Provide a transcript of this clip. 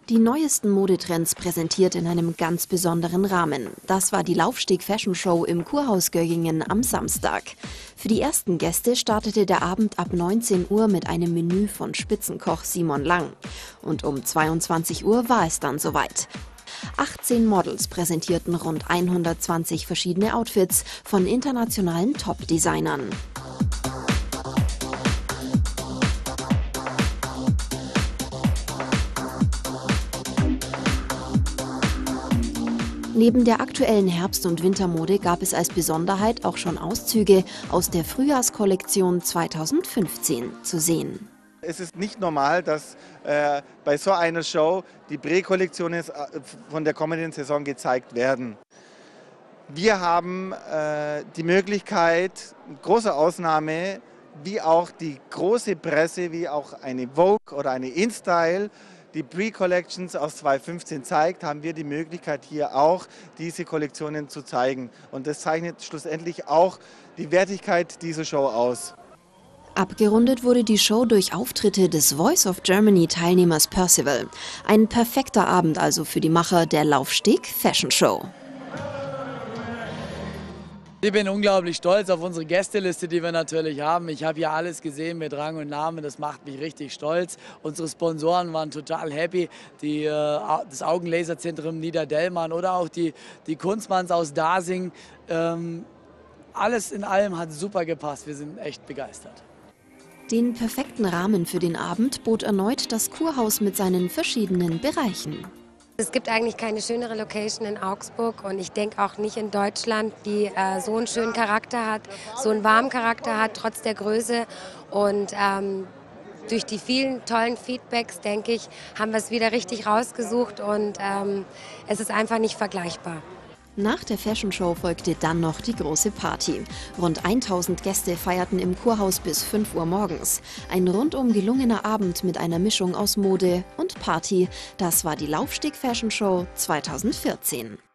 Die neuesten Modetrends präsentiert in einem ganz besonderen Rahmen. Das war die Laufsteg Fashion Show im Kurhaus Göggingen am Samstag. Für die ersten Gäste startete der Abend ab 19 Uhr mit einem Menü von Spitzenkoch Simon Lang. Und um 22 Uhr war es dann soweit. 18 Models präsentierten rund 120 verschiedene Outfits von internationalen Top-Designern. Neben der aktuellen Herbst- und Wintermode gab es als Besonderheit auch schon Auszüge aus der Frühjahrskollektion 2015 zu sehen. Es ist nicht normal, dass bei so einer Show die Prä-Kollektionen von der kommenden Saison gezeigt werden. Wir haben die Möglichkeit, mit großer Ausnahme, wie auch die große Presse, wie auch eine Vogue oder eine InStyle, die Pre-Collections aus 2015 zeigt, haben wir die Möglichkeit, hier auch diese Kollektionen zu zeigen. Und das zeichnet schlussendlich auch die Wertigkeit dieser Show aus. Abgerundet wurde die Show durch Auftritte des Voice of Germany-Teilnehmers Percival. Ein perfekter Abend also für die Macher der Laufsteg Fashion Show. Ich bin unglaublich stolz auf unsere Gästeliste, die wir natürlich haben. Ich habe hier alles gesehen mit Rang und Namen, das macht mich richtig stolz. Unsere Sponsoren waren total happy, das Augenlaserzentrum Niederdellmann oder auch die Kunstmanns aus Dasing. Alles in allem hat super gepasst, wir sind echt begeistert. Den perfekten Rahmen für den Abend bot erneut das Kurhaus mit seinen verschiedenen Bereichen. Es gibt eigentlich keine schönere Location in Augsburg und ich denke auch nicht in Deutschland, die so einen schönen Charakter hat, so einen warmen Charakter hat, trotz der Größe. Und durch die vielen tollen Feedbacks, denke ich, haben wir es wieder richtig rausgesucht und es ist einfach nicht vergleichbar. Nach der Fashion Show folgte dann noch die große Party. Rund 1000 Gäste feierten im Kurhaus bis 5 Uhr morgens. Ein rundum gelungener Abend mit einer Mischung aus Mode und Party. Das war die Laufsteg Fashion Show 2014.